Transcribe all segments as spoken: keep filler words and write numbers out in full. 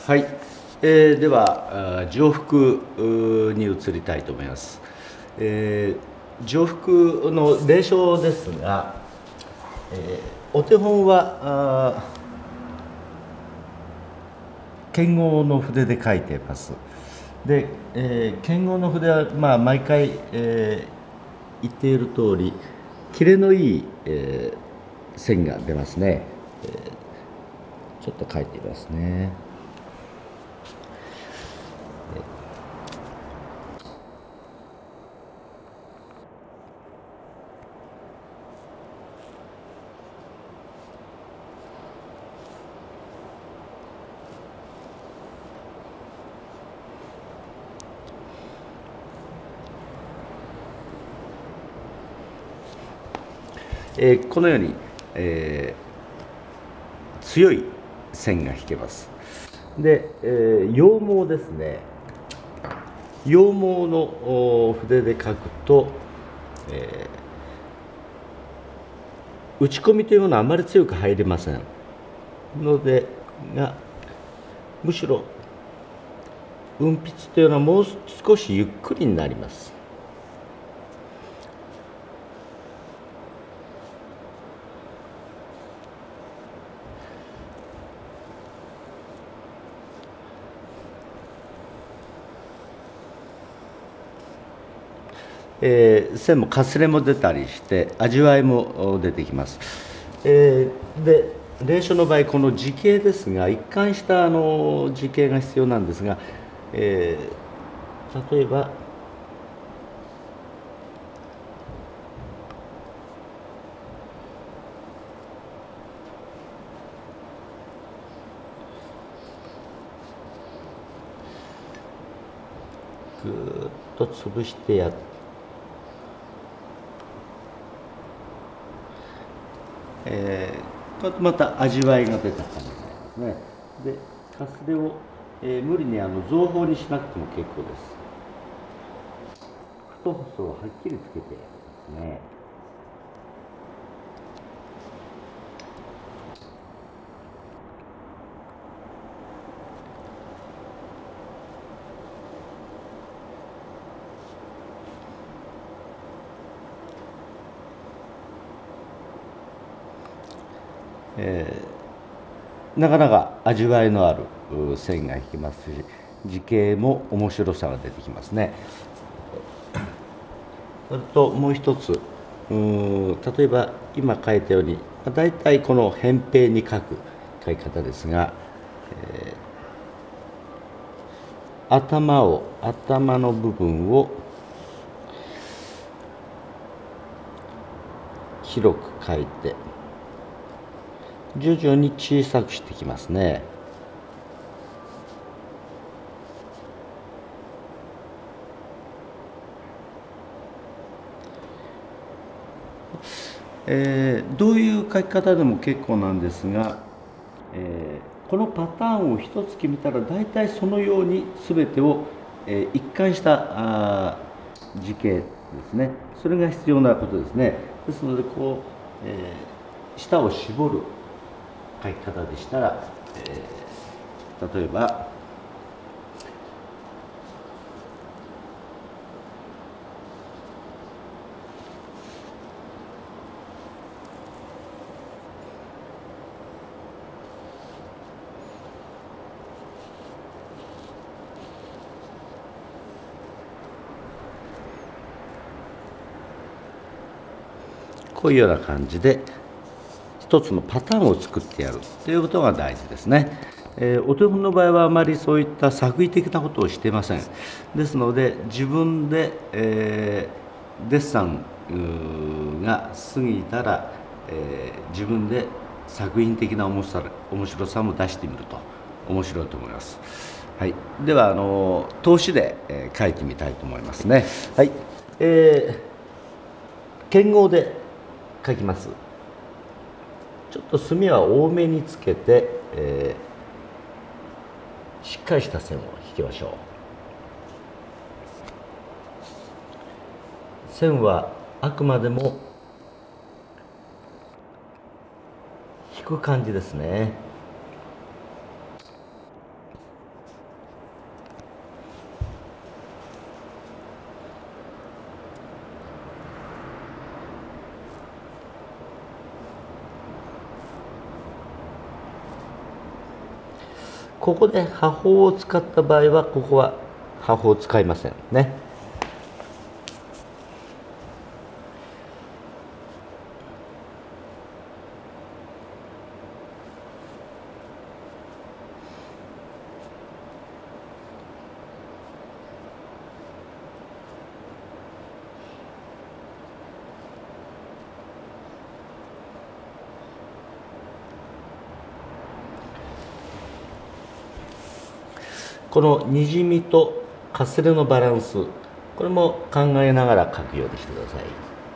はい、えー、ではあ上腹に移りたいと思います。えー、上腹の例書ですが、えー、お手本はあ剣豪の筆で書いています。で、えー、剣豪の筆は、まあ、毎回、えー、言っている通り切れのいい、えー、線が出ますね、えー、ちょっと書いてみますね。えー、このように、えー、強い線が引けます。で、えー、羊毛ですね。羊毛の筆で書くと、えー、打ち込みというものはあまり強く入りませんのでが、むしろ運筆というのはもう少しゆっくりになります。えー、線もかすれも出たりして味わいも出てきます。えー、で隷書の場合この字形ですが一貫したあの字形が必要なんですが、えー、例えばぐーっと潰してやって、えー、また味わいが出た感じになりますね。でかすれを、えー、無理にあの増法にしなくても結構です。太細をはっきりつけてですね。えー、なかなか味わいのある線が引きますし、字形も面白さが出てきますね。それともう一つ、うん例えば今書いたように大体この扁平に書く書き方ですが、えー、頭を頭の部分を広く書いて徐々に小さくしてきますね。えー、どういう書き方でも結構なんですが、えー、このパターンを一つ決めたら大体そのように全てを、えー、一貫したあ字形ですね、それが必要なことですね。ですのでこう、えー、舌を絞る書き方でしたら、えー、例えばこういうような感じで一つのパターンを作ってやるということが大事ですね。えー、お手本の場合はあまりそういった作為的なことをしていません。ですので自分で、えー、デッサンが過ぎたら、えー、自分で作品的な面白さ、面白さも出してみると面白いと思います。はい、ではあの通しで、えー、書いてみたいと思いますね。はい、えー、剣豪で書きます。ちょっと墨は多めにつけて、えー、しっかりした線を引きましょう。線はあくまでも引く感じですね。 ここで破法を使った場合はここは破法を使いませんね。このにじみとかすれのバランス、これも考えながら書くようにしてください。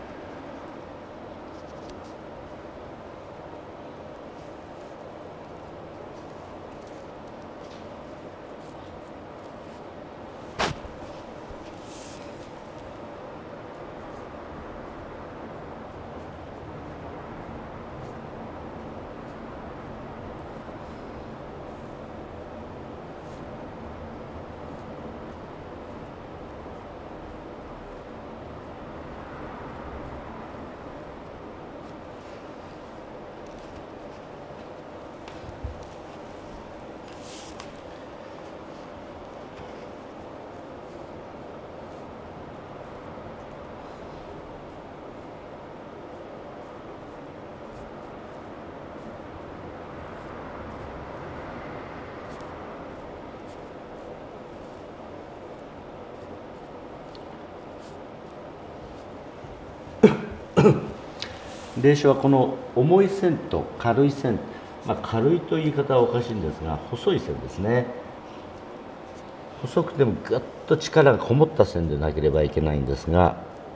隷書はこの重い線と軽い線、まあ、軽いという言い方はおかしいんですが、細い線ですね。細くてもぐっと力がこもった線でなければいけないんですが、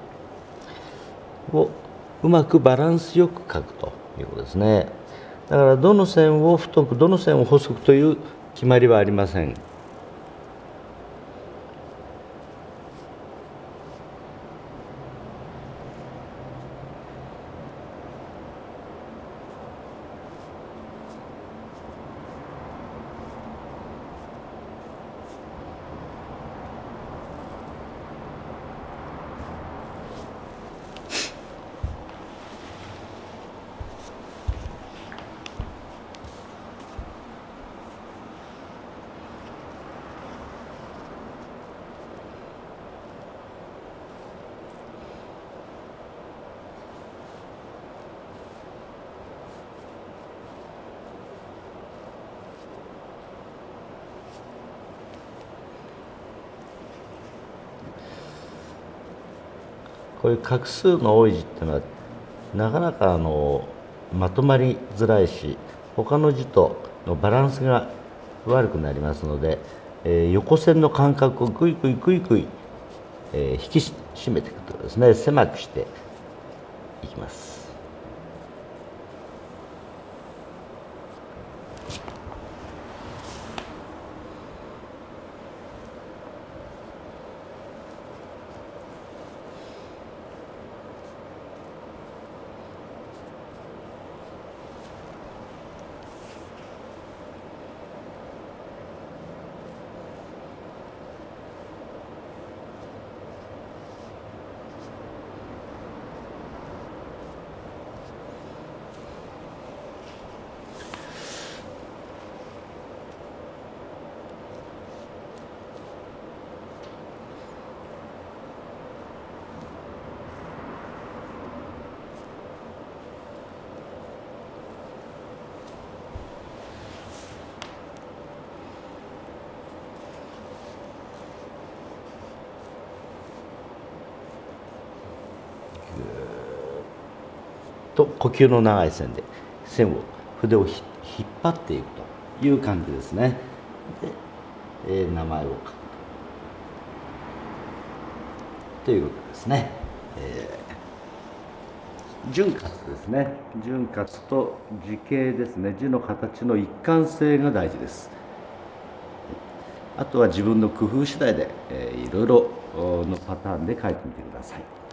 をうまくバランスよく書くということですね。だからどの線を太くどの線を細くという決まりはありません。こういう画数の多い字っていうのはなかなかあのまとまりづらいし、他の字とのバランスが悪くなりますので、えー、横線の間隔をぐいぐいぐいぐい、えー、引き締めていくとですね、狭くしていきます。と呼吸の長い線で線を筆を引っ張っていくという感じですね。で、えー、名前を書くということですね。えー、潤滑ですね。潤滑と字形ですね。字の形の一貫性が大事です。あとは自分の工夫次第で、えー、いろいろのパターンで書いてみてください。